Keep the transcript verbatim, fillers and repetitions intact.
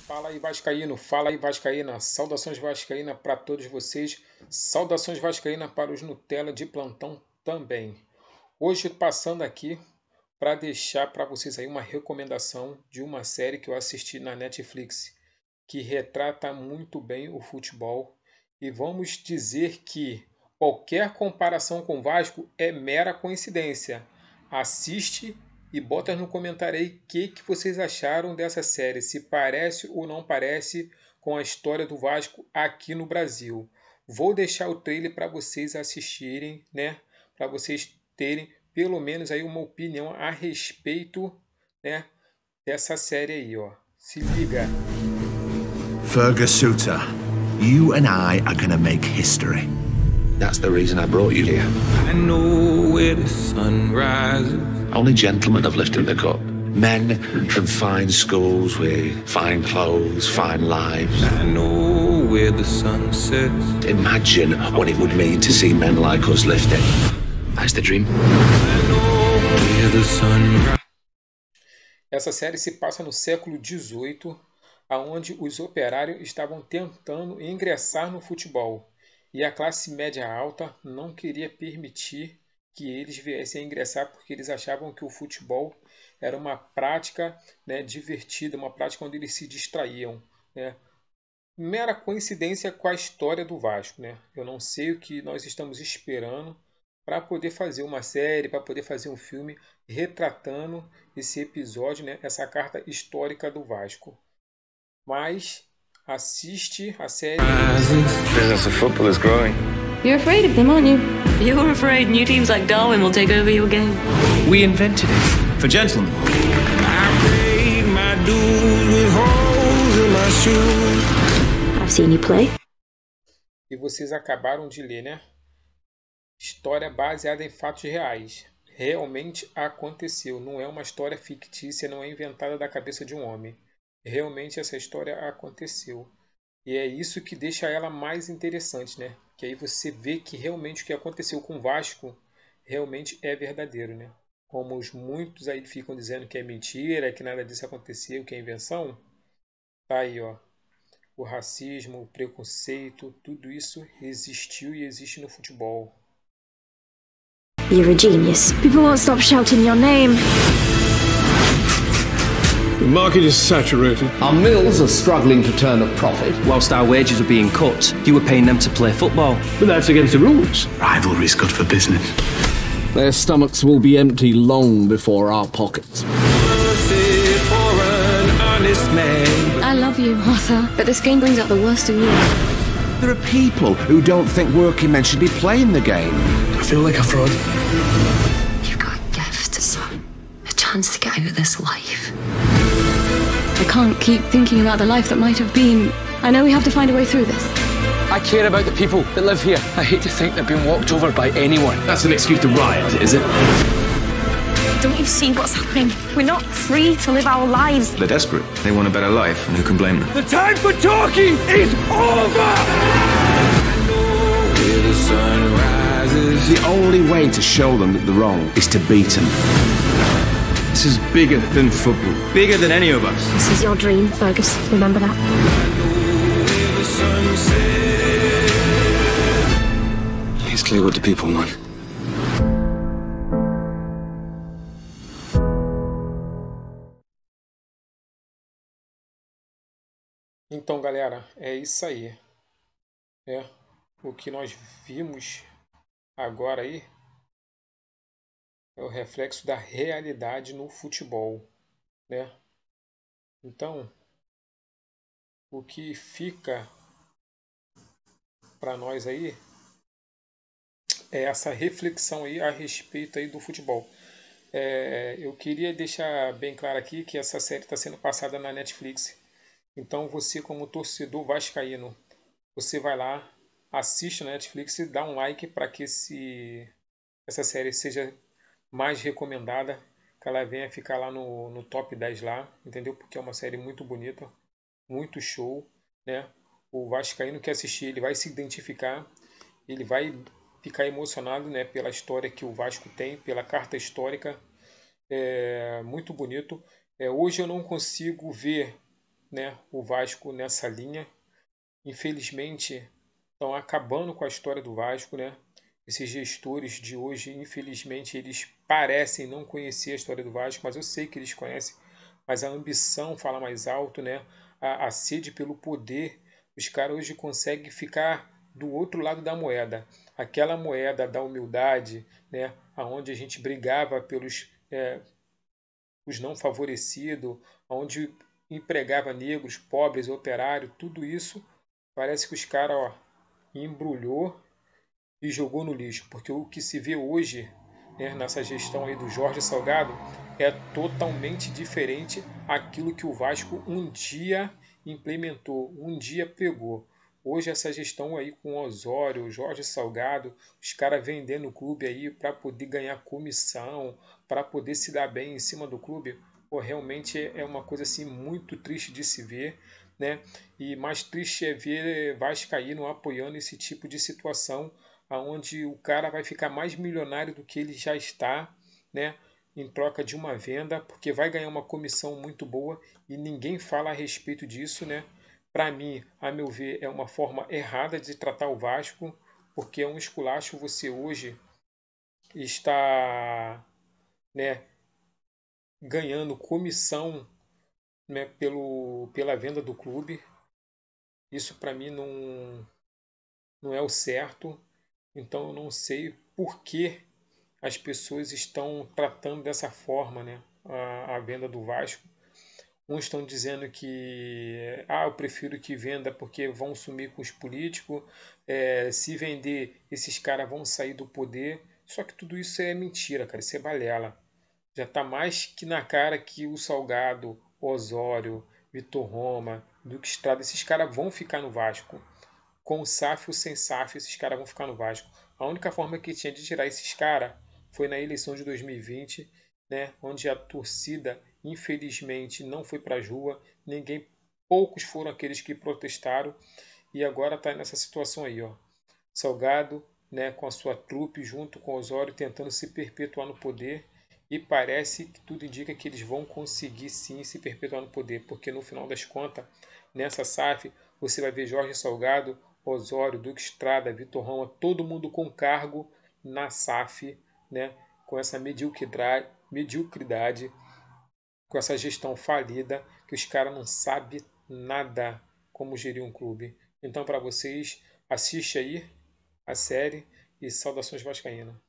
Fala aí, Vascaíno, fala aí, Vascaína, saudações Vascaína para todos vocês, saudações Vascaína para os Nutella de plantão também. Hoje passando aqui para deixar para vocês aí uma recomendação de uma série que eu assisti na Netflix, que retrata muito bem o futebol, e vamos dizer que qualquer comparação com o Vasco é mera coincidência. Assiste e bota no comentário aí o que, que vocês acharam dessa série, se parece ou não parece com a história do Vasco aqui no Brasil. Vou deixar o trailer para vocês assistirem, né? Para vocês terem pelo menos aí uma opinião a respeito, né, dessa série aí, ó. Se liga. Fergus Suter, you and I are gonna make history. That's the reason I brought you here. I know where the sun rises. Only gentlemen have lifted the cup. Men from fine schools with fine clothes, fine lives. I know where the sun sets. Imagine what it would mean to see men like us lift it. That's the dream. I know where the sun rises. Essa série se passa no século dezoito, aonde os operários estavam tentando ingressar no futebol e a classe média alta não queria permitir que eles viessem a ingressar porque eles achavam que o futebol era uma prática, né, divertida, uma prática onde eles se distraíam, né? Mera coincidência com a história do Vasco, né? Eu não sei o que nós estamos esperando para poder fazer uma série, para poder fazer um filme retratando esse episódio, né, essa carta histórica do Vasco. Mas assiste a série. Business of football is growing. You're afraid of them, aren't you? You're afraid new teams like Darwin will take over your game. We invented it for gentlemen. I paid my dues with holes in my shoes. I've seen you play. E vocês acabaram de ler, né? História baseada em fatos reais. Realmente aconteceu. Não é uma história fictícia, não é inventada da cabeça de um homem. Realmente essa história aconteceu. E é isso que deixa ela mais interessante, né? Que aí você vê que realmente o que aconteceu com o Vasco realmente é verdadeiro, né? Como os muitos aí ficam dizendo que é mentira, que nada disso aconteceu, que é invenção. Tá aí, ó. O racismo, o preconceito, tudo isso existiu e existe no futebol. You're a genius. People won't stop shouting your name. The market is saturated. Our mills are struggling to turn a profit. Whilst our wages were being cut, you were paying them to play football. But that's against the rules. Rivalry's good for business. Their stomachs will be empty long before our pockets. Mercy for an honest man. I love you, Arthur, but this game brings out the worst in you. There are people who don't think working men should be playing the game. I feel like a fraud. You've got a gift, son. A chance to get out of this life. I can't keep thinking about the life that might have been. I know we have to find a way through this. I care about the people that live here. I hate to think they've been walked over by anyone. That's an excuse to riot, is it? Don't you see what's happening? We're not free to live our lives. They're desperate. They want a better life, and who can blame them? The time for talking is over! I know where the sun rises. The only way to show them that they're wrong is to beat them. This is bigger than football. Bigger than any of us. This is your dream, Fergus. Remember that. Where the sun sets. It's clear what the people want. Então, galera, é isso aí. É, o que nós vimos agora aí é o reflexo da realidade no futebol, né? Então, o que fica para nós aí é essa reflexão aí a respeito aí do futebol. É, eu queria deixar bem claro aqui que essa série está sendo passada na Netflix. Então você, como torcedor vascaíno, você vai lá, assiste na Netflix e dá um like para que esse, essa série seja mais recomendada, que ela venha ficar lá no, no top dez lá, entendeu? Porque é uma série muito bonita, muito show, né? O vascaíno que assistir, ele vai se identificar, ele vai ficar emocionado, né, pela história que o Vasco tem, pela carta histórica, é muito bonito. É, hoje eu não consigo ver né, o Vasco nessa linha. Infelizmente, estão acabando com a história do Vasco, né? Esses gestores de hoje, infelizmente, eles parecem não conhecer a história do Vasco, mas eu sei que eles conhecem, mas a ambição fala mais alto, né? A, a sede pelo poder. Os caras hoje conseguem ficar do outro lado da moeda. Aquela moeda da humildade, né? Onde a gente brigava pelos é, os não favorecidos, onde empregava negros, pobres, operários, tudo isso parece que os caras embrulhou e jogou no lixo, porque o que se vê hoje, né, nessa gestão aí do Jorge Salgado é totalmente diferente aquilo que o Vasco um dia implementou, um dia pegou. Hoje essa gestão aí com o Osório, o Jorge Salgado, os caras vendendo o clube aí para poder ganhar comissão, para poder se dar bem em cima do clube, pô, realmente é uma coisa assim muito triste de se ver, né? E mais triste é ver Vascaíno apoiando esse tipo de situação, aonde o cara vai ficar mais milionário do que ele já está, né? Em troca de uma venda, porque vai ganhar uma comissão muito boa e ninguém fala a respeito disso, né? Para mim, a meu ver, é uma forma errada de tratar o Vasco, porque é um esculacho você hoje está, né, ganhando comissão, né, pelo, pela venda do clube. Isso para mim não, não é o certo. Então eu não sei por que as pessoas estão tratando dessa forma, né, a, a venda do Vasco. Uns estão dizendo que ah, eu prefiro que venda porque vão sumir com os políticos, é, se vender esses caras vão sair do poder. Só que tudo isso é mentira, cara, isso é balela. Já está mais que na cara que o Salgado, Osório, Vitor Roma, Duque Estrada, esses caras vão ficar no Vasco. Com o S A F ou sem S A F, esses caras vão ficar no Vasco. A única forma que tinha de tirar esses caras foi na eleição de dois mil e vinte, né, onde a torcida, infelizmente, não foi para as ruas. Ninguém, poucos foram aqueles que protestaram. E agora está nessa situação aí, ó. Salgado, né, com a sua trupe, junto com Osório, tentando se perpetuar no poder. E parece que tudo indica que eles vão conseguir sim se perpetuar no poder, porque no final das contas, nessa S A F, você vai ver Jorge Salgado, Osório, Duque Estrada, Vitor Roma, todo mundo com cargo na S A F, né, com essa mediocridade, mediocridade, com essa gestão falida, que os caras não sabem nada como gerir um clube. Então, para vocês, assiste aí a série e saudações vascaínas.